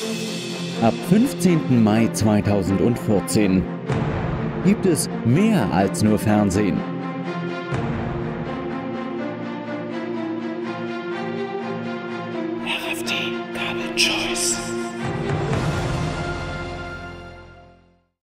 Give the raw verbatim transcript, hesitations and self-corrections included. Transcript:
Ab fünfzehnten Mai zweitausendvierzehn gibt es mehr als nur Fernsehen. R F D Kabel Choice.